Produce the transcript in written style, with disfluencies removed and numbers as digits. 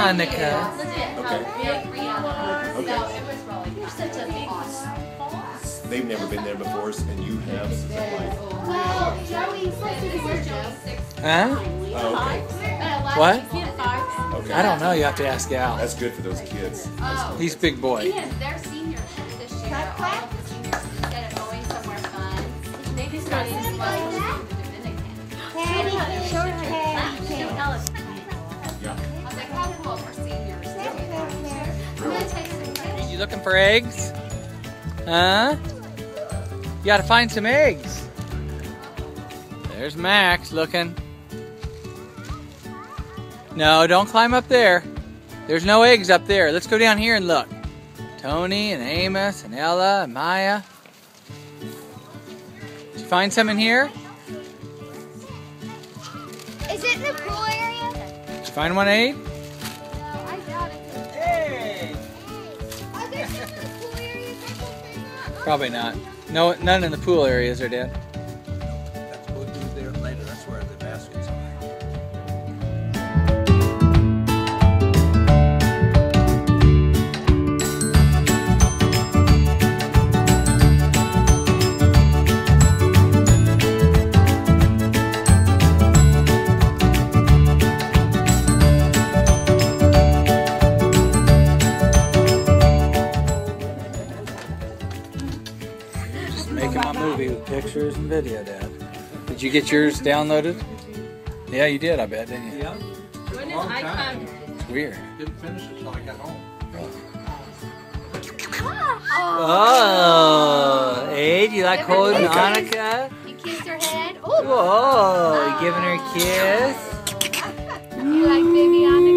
Annika. Okay. Okay. You're such a big boss. They've never been there before, and you have. So Well, Joey's Huh? oh, okay. What? Okay. I don't know. You have to ask Al. That's good for those kids. He's a big boy. They're seniors this year. All of the seniors, instead of going somewhere fun, they just got this fun to the Dominican. Yeah. I was like, how cool for seniors. I'm gonna take some pictures. You looking for eggs? Huh? You gotta find some eggs. There's Max looking. No, don't climb up there. There's no eggs up there. Let's go down here and look. Tony and Amos and Ella and Maya. Did you find some in here? Is it in the pool area? Did you find one, Aid? No, I doubt it. Hey! Are there some in the pool area? Probably not. No, none in the pool areas are dead. That's what we'll do there later. That's where the baskets are. Making my movie with pictures and video, Dad. Did you get yours downloaded? Yeah, you did, I bet, didn't you? Yeah. When Long time. It's weird. Didn't finish it until I got home. Oh, Aid, you like holding Annika? You kiss her head. Ooh. Whoa, you giving her a kiss? You like baby Annika?